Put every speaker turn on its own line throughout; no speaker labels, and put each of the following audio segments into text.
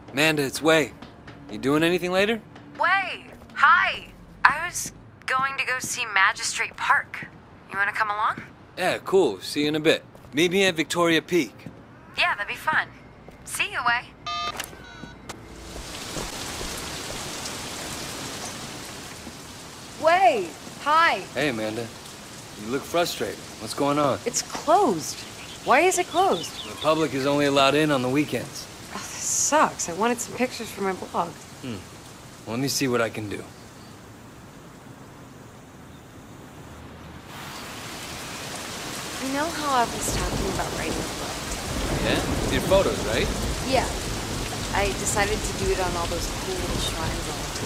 Amanda, it's Wei. You doing anything later?
Wei, hi. I was going to go see Magistrate Park. You want to come along?
Yeah, cool. See you in a bit. Meet me at Victoria Peak.
Yeah, that'd be fun. See you, Wei. Wei, hi.
Hey, Amanda. You look frustrated. What's going on?
It's closed. Why is it closed?
The public is only allowed in on the weekends.
Oh, this sucks. I wanted some pictures for my blog.
Well, let me see what I can do.
You know how I was talking about writing a book?
Yeah? Your photos, right?
Yeah. I decided to do it on all those cool little shrines all over.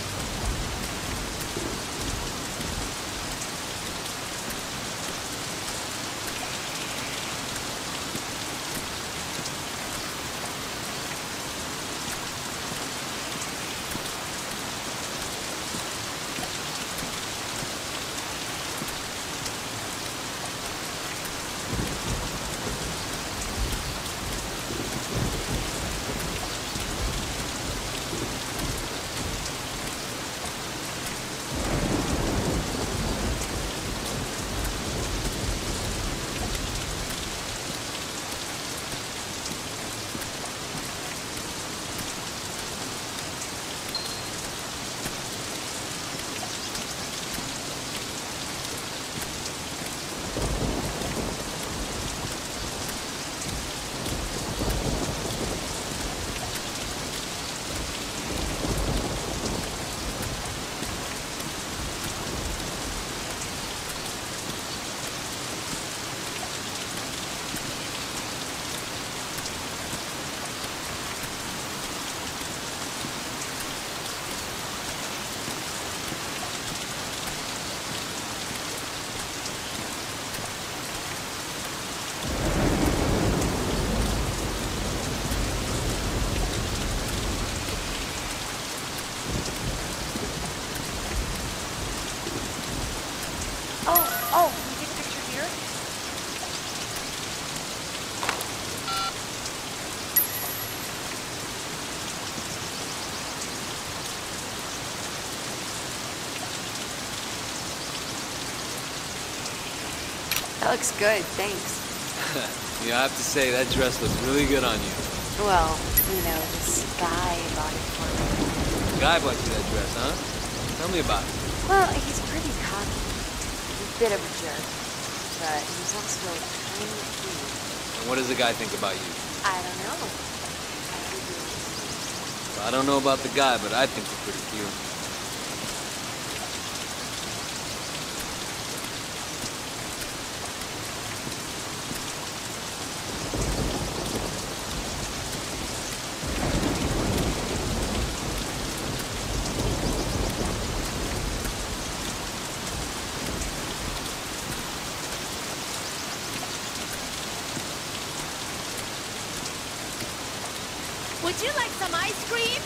Oh, can you take a picture here? That looks good, thanks.
You have to say, that dress looks really good on you.
Well, you know, this guy bought it for me.
The guy bought you that dress, huh? Tell me about it.
Well, he's pretty cocky. He's a bit of a jerk, but he's also kind of cute.
And what does the guy think about you?
I don't know.
Well, I don't know about the guy, but I think you're pretty cute.
Would you like some ice cream?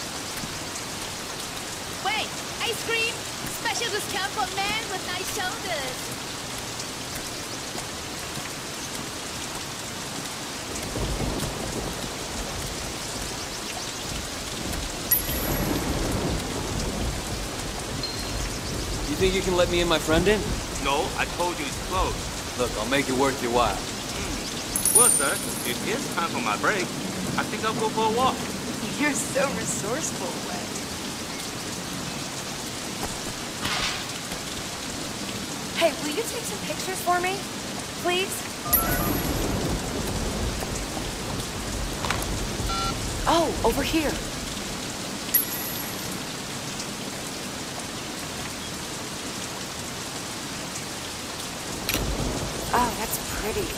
Wait, ice cream? Special discount for men with nice shoulders.
You think you can let me and my friend in?
No, I told you it's closed.
Look, I'll make it worth your while.
Well, sir, it is time for my break. I think I'll go for a walk.
You're so resourceful, Wei. Hey, will you take some pictures for me? Please? Oh, over here. Oh, that's pretty.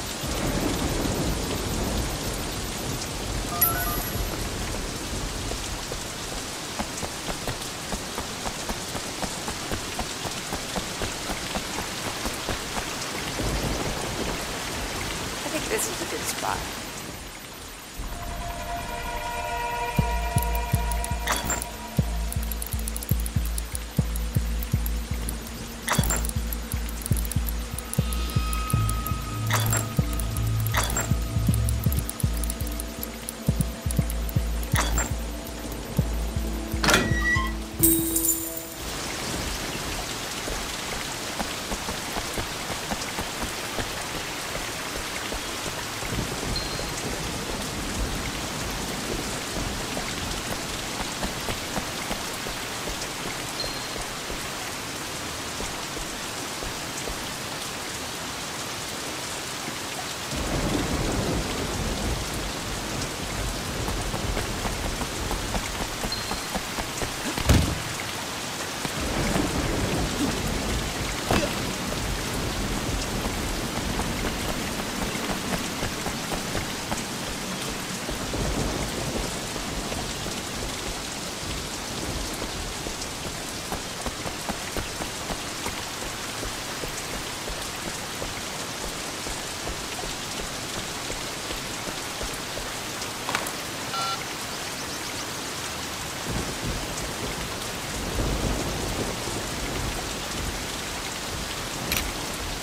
This is a good spot.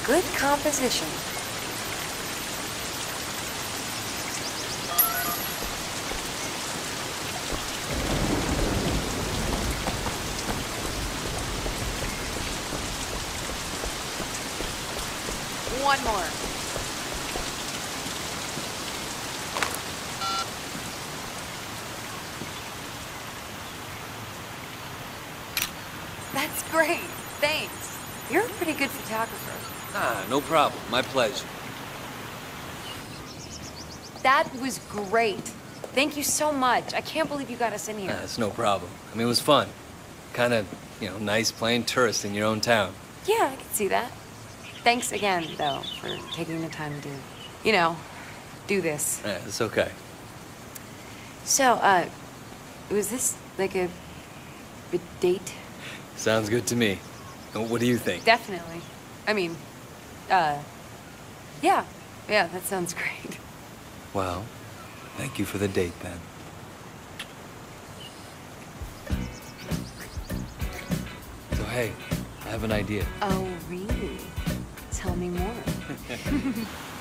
Good composition. One more. That's great. Thanks. You're a pretty good photographer.
Ah, no problem. My pleasure.
That was great. Thank you so much. I can't believe you got us in here.
It's no problem. I mean, it was fun. Kind of, nice playing tourist in your own town.
Yeah, I can see that. Thanks again, though, for taking the time to, do this.
It's okay.
So, was this like a date?
Sounds good to me. What do you think?
Definitely. I mean, yeah, that sounds great.
Well, thank you for the date, then. So, hey, I have an idea.
Oh, really? Tell me more.